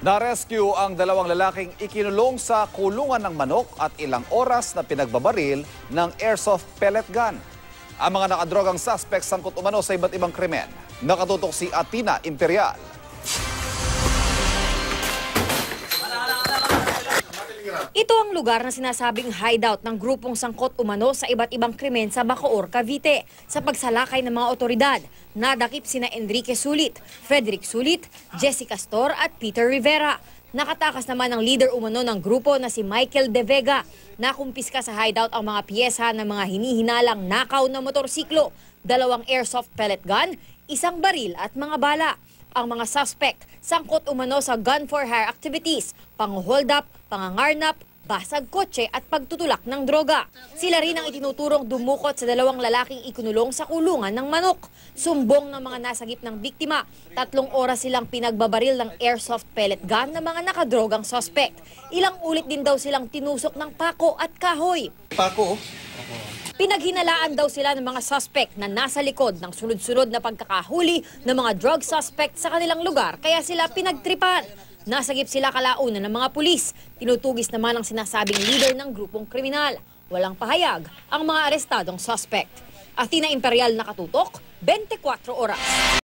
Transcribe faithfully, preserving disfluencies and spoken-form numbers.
Na-rescue ang dalawang lalaking ikinulong sa kulungan ng manok at ilang oras na pinagbabaril ng airsoft pellet gun. Ang mga nakadrogang suspect sangkot umano sa iba't ibang krimen. Nakatutok si Atina Imperial. Ito ang lugar na sinasabing hideout ng grupong sangkot umano sa iba't ibang krimen sa Bacoor, Cavite. Sa pagsalakay ng mga otoridad, nadakip sina Enrique Sulit, Frederick Sulit, Jessica Stor at Peter Rivera. Nakatakas naman ang leader umano ng grupo na si Michael De Vega. Nakumpiska sa hideout ang mga piyesa ng mga hinihinalang nakaw na motorsiklo, dalawang airsoft pellet gun, isang baril at mga bala. Ang mga suspect, sangkot umano sa gun for hire activities, pang-hold up, pangangarnap, basag kotse at pagtutulak ng droga. Sila rin ang itinuturong dumukot sa dalawang lalaking ikunulong sa kulungan ng manok. Sumbong ng mga nasagip ng biktima, tatlong oras silang pinagbabaril ng airsoft pellet gun ng mga nakadrogang suspect. Ilang ulit din daw silang tinusok ng pako at kahoy. Pako? Pinaghinalaan daw sila ng mga suspect na nasa likod ng sunod-sunod na pagkakahuli ng mga drug suspect sa kanilang lugar, kaya sila pinagtripan. Nasagip sila kalaunan ng mga pulis. Tinutugis naman ang sinasabing leader ng grupong kriminal. Walang pahayag ang mga arestadong suspect. Atina Imperial, nakatutok, twenty-four oras.